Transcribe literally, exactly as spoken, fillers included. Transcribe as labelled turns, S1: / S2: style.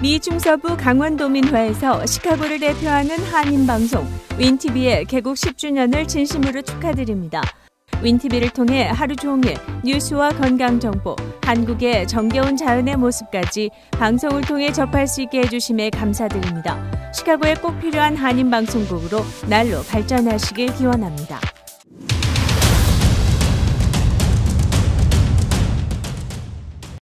S1: 미 중서부 강원도민회에서 시카고를 대표하는 한인방송 윈티비의 개국 십 주년을 진심으로 축하드립니다. 윈티비를 통해 하루 종일 뉴스와 건강정보, 한국의 정겨운 자연의 모습까지 방송을 통해 접할 수 있게 해주심에 감사드립니다. 시카고에 꼭 필요한 한인방송국으로 날로 발전하시길 기원합니다.